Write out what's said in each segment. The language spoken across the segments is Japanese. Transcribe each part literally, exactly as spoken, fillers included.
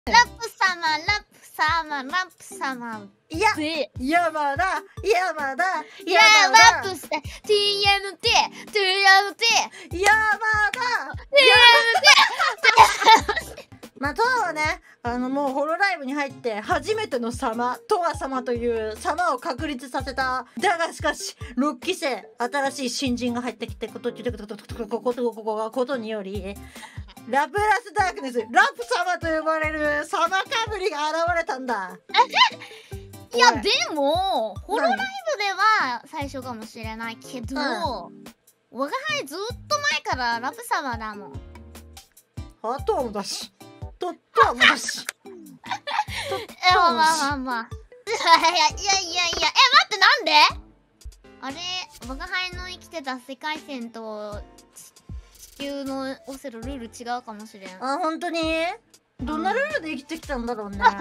ラップ様、ラップ様、ラップ様。 いや、 で、 山田、山田、 いや、ラップして、ティーエヌティー、ティーエヌティー、 山田、 ティーエヌティー。 まあ、トアはね、あのもうホロライブに入って初めての様、トア様という様を確立させた。だがしかし、ろっき生、新しい新人が入ってきてことことことにより、ラプラスダークネス、ラプ様と呼ばれる様かぶりが現れたんだ。 いや、でも、ホロライブでは最初かもしれないけど、我が輩ずっと前からラプ様だもん。 あとはもだし。とってはもだし。 え、まあまあまあまあ。いやいやいやいや、え、待って、なんであれ、我が輩の生きてた世界線と地球のオセロルール違うかもしれん。 あ、本当にどんなルールで生きてきたんだろうね。えー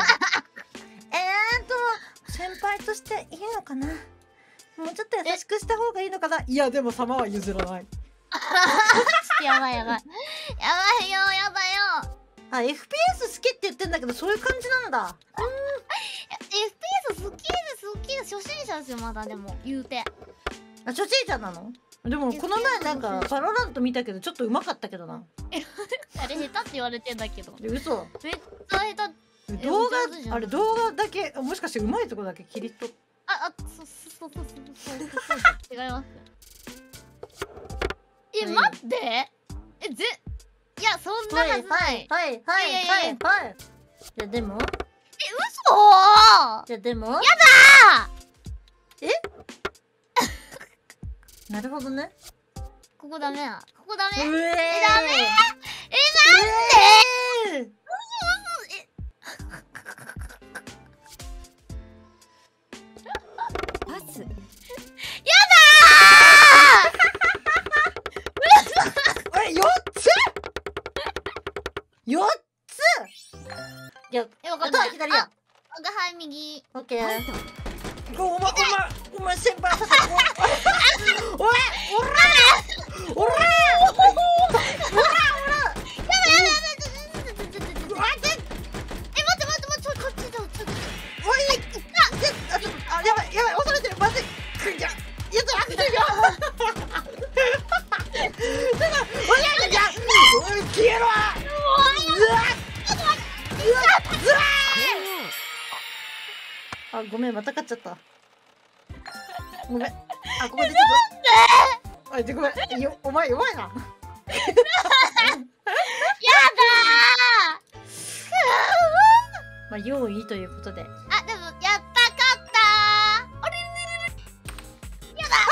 と、先輩としていいのかな、もうちょっと優しくした方がいいのかな。いや、でも様は譲らない。 やばいやばい。やばいよ、やだよ。 あ、エフピーエス 好きって言ってんだけど、そういう感じなんだ。 うん。エフピーエス 好きです好きです。初心者ですよ、まだ。でも言うて。 あ、初心者なの？でもこの前なんかバロラント見たけどちょっと上手かったけどな。 あれ下手って言われてんだけど。 嘘。 めっちゃ下手。 動画、あれ動画だけ、もしかして上手いとこだけ切り取っ。 あ、あ、そ、そ、そ、そ、そ、違います。え、待って。え、ぜ、いや、そんなはずない。 はいはいはいはいはい。いやでも。 え、嘘。 いやでも。やだー。え？なるほどね。 ここダメや。ここダメ。え、ダメ。 え、 え、なんで？ えパス。やだー。え、よっつ？よっつ？いや、 え、わかあんない。 とは左や。 あ、我が輩右。 オッケー。お前、お前、お前先輩させて。おい、おら、おら、おら、おら。あ、ごめん、また勝っちゃった。ごめん。あ、ここでちょっと。あ、ごめん。よ、お前弱いな。やだー。 まあ、用意ということで。 あ、でも、やったかったー。あれれれれ。やだ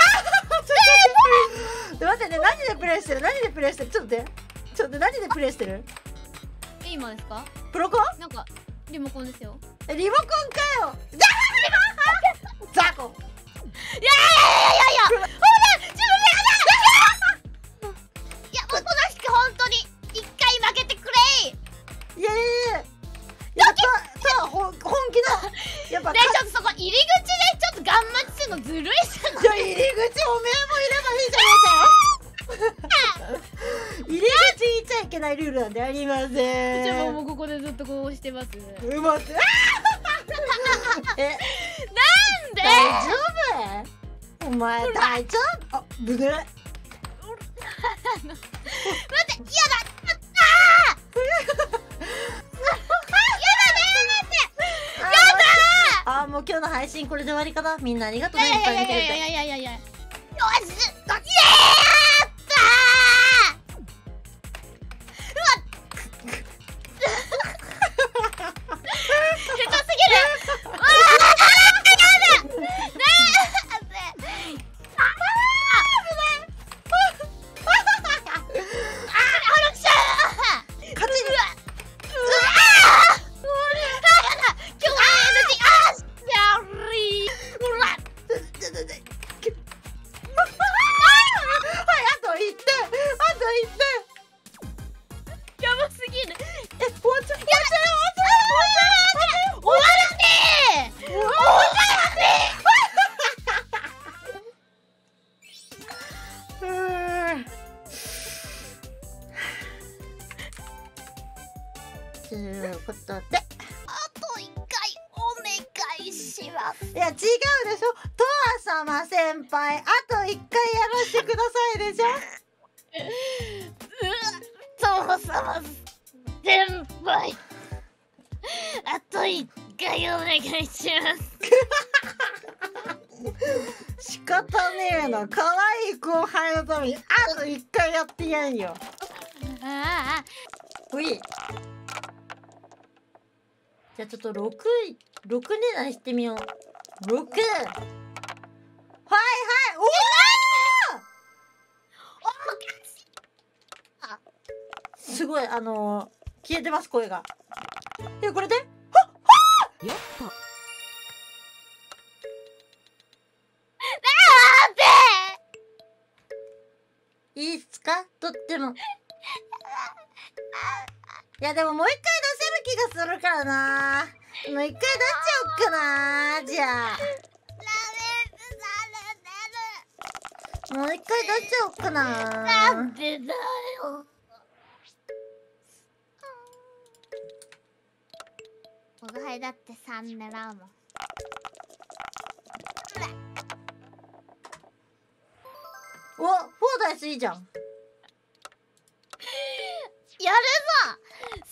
ー。待ってね、何でプレイしてる？何でプレイしてる？ちょっと待って。ちょっと何でプレイしてる？ え、今ですか？ プロコン？ なんか、リモコンですよ。 え、リモコンかよ。ザコ。 いやいやいやいやいやほら、自分でやだ。いや、おとなしく本当に一回負けてくれ。 いやいやいや。やっぱ、さ、ほ、本気の。やっぱ。 で、ちょっとそこ入り口でちょっとガン待ちするのずるいじゃん。 じゃ、入り口おめえもいればいいじゃねえかよ。入り口言っちゃいけないルールなんでありません。 じゃあもうここでずっとこうしてます。 うまって。え、 なんで？ 大丈夫？お前大丈夫？あ、ぶね。 待って、やだ。やったー。 あ、もう今日の配信これで終わりかな。みんなありがとうね。いっぱい見てくれて。 いやいやいやいやいや。よし。やったー。うわっ。下手すぎる。わあ。やだ。ねえ。 と一回お願いします。 いや違うでしょ、とわ様先輩あと一回やらせてくださいでしょ。 とわ様先輩あと一回お願いします。 仕方ねえな、可愛い後輩のためにあと一回やってやんよ。 ああほい、じゃあちょっとろく、ろく値段してみよう。ろく、はいはい、おおすごい、あのー、消えてます声が。でこれではっはっやったいいっすか、とっても。いやでももう一回出せる気がするからな。もう一回出しちゃおっかな。じゃあもう一回出しちゃおっかな。 なんでだよ。僕はいだってさん狙うもん。 お、フォーダイスいいじゃん。 やるぞ。さんさんさん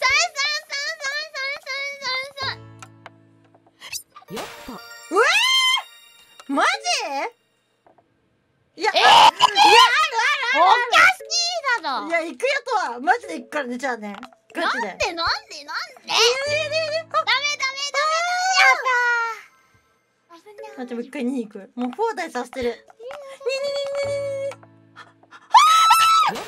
さんさんさんさんさん。 やった。うえー、マジ？いや、 えー、 いや、あるあるあるおかしいだろ。 いや、行くよとはマジで行くからね。じゃあね、ガチで。 なんでなんでなんで。ダメダメダメダメやだ。 待って、もう一回に行く。もうフォーダイさせてる。ににににに。やった。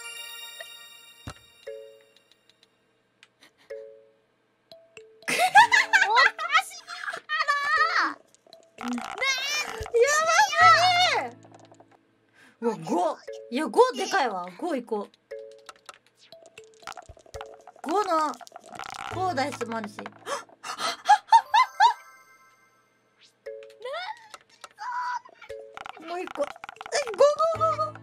おかしいだろ。ねえ、やばすぎ。うわ、ご。いや、ごでかいわ。ご行こう。ごのフォーダイスもあるし。もう一個。え、ごごごご。あー、ろくか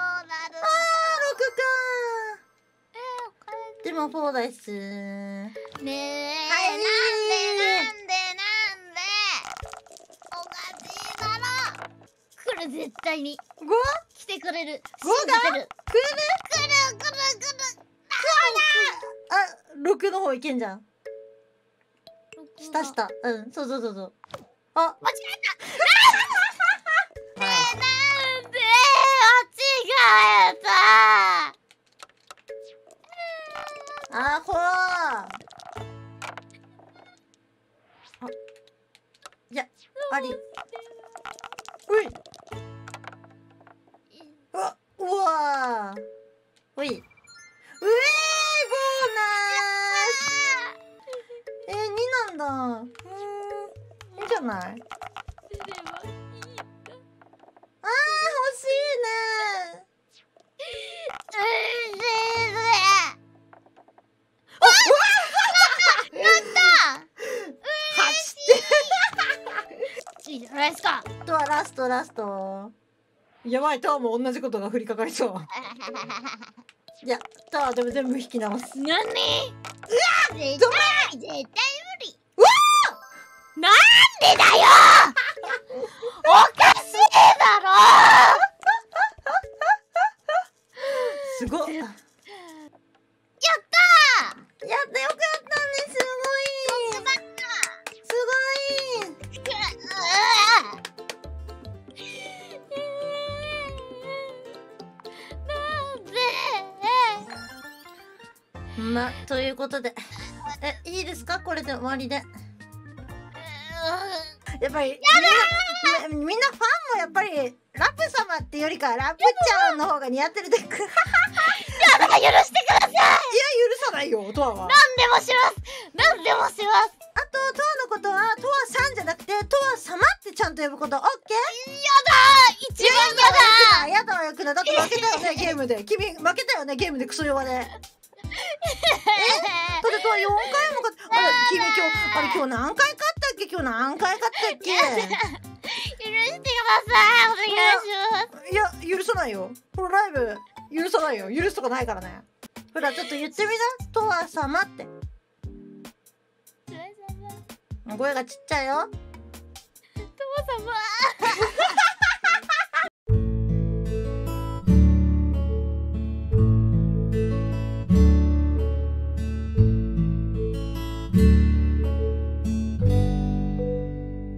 ー。でもフォーダイス。 ねえ、 はい、 なんでなんでなんでおかしいだろ。来る絶対に。 ご？ 来てくれる。 ごが信じてる。 来る？ 来る来る来る。 あ、ろくの方いけんじゃん。下下。うん、そうそうそうそう。あ、 間違えた。 はい。 なんで間違えた。 あほー。あ、いや、あり。うい。うわ、うわー。うい。うえー、ボーナー。えー、になんだ。うーん、いいんじゃない？あー、欲しいね。 いいじゃないですか。 あとはラストラスト。やばい、タワーも同じことが降りかかりそう。いや、タワーでも全部引き直す。 何？うわ！絶対絶対無理。 うわー！なんでだよ。おかしいだろ。 すごっ。 やったー。 やってよかったね。すごい。すごい。ま、ということで、え、いいですか？これで終わりで。やっぱりみんなみんなファンもやっぱりラプ様っていうよりかラプちゃんの方が似合ってるで。やだから許してください。いや、 許さないよ、トワは。 何でもします。何でもします。 あとトワのことはトワさんじゃなくてトワ様ってちゃんと呼ぶこと。オッケー？ やだー。一番やだ。 やだわよくない。だって負けたよねゲームで。君負けたよねゲームでクソ弱で。え？だってトワよんかいも勝って。あれ君今日あれ今日何回勝ったっけ？今日何回勝ったっけ？ 許してください。お願いします。 いや許さないよ。このライブ許さないよ。許すとかないからね。ほらちょっと言ってみな。トワ様って。 声がちっちゃいよ。 父様うん。